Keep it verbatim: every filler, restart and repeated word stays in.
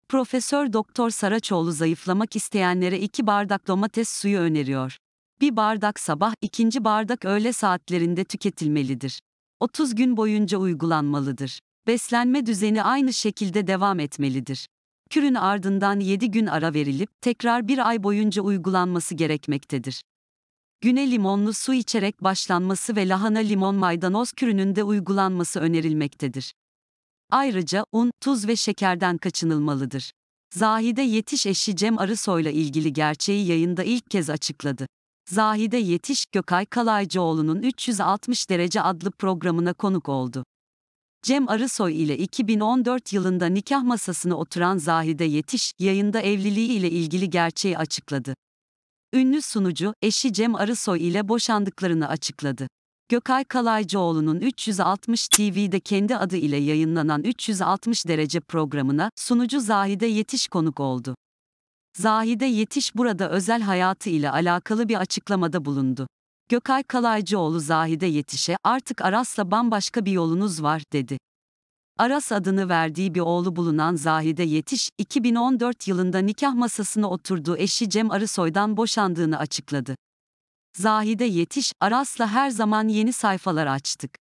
Profesör Doktor Saraçoğlu zayıflamak isteyenlere iki bardak domates suyu öneriyor. Bir bardak sabah, ikinci bardak öğle saatlerinde tüketilmelidir. otuz gün boyunca uygulanmalıdır. Beslenme düzeni aynı şekilde devam etmelidir. Kürün ardından yedi gün ara verilip tekrar bir ay boyunca uygulanması gerekmektedir. Güne limonlu su içerek başlanması ve lahana limon maydanoz kürünün de uygulanması önerilmektedir. Ayrıca un, tuz ve şekerden kaçınılmalıdır. Zahide Yetiş eşi Cem Arısoy'la ilgili gerçeği yayında ilk kez açıkladı. Zahide Yetiş, Gökay Kalaycıoğlu'nun üç yüz altmış derece adlı programına konuk oldu. Cem Arısoy ile iki bin on dört yılında nikah masasına oturan Zahide Yetiş, yayında evliliği ile ilgili gerçeği açıkladı. Ünlü sunucu, eşi Cem Arısoy ile boşandıklarını açıkladı. Gökay Kalaycıoğlu'nun üç yüz altmış T V'de kendi adı ile yayınlanan üç yüz altmış derece programına, sunucu Zahide Yetiş konuk oldu. Zahide Yetiş burada özel hayatı ile alakalı bir açıklamada bulundu. Gökay Kalaycıoğlu Zahide Yetiş'e, "Artık Aras'la bambaşka bir yolunuz var," dedi. Aras adını verdiği bir oğlu bulunan Zahide Yetiş, iki bin on dört yılında nikah masasına oturduğu eşi Cem Arısoy'dan boşandığını açıkladı. Zahide Yetiş, "Aras'la her zaman yeni sayfalar açtık.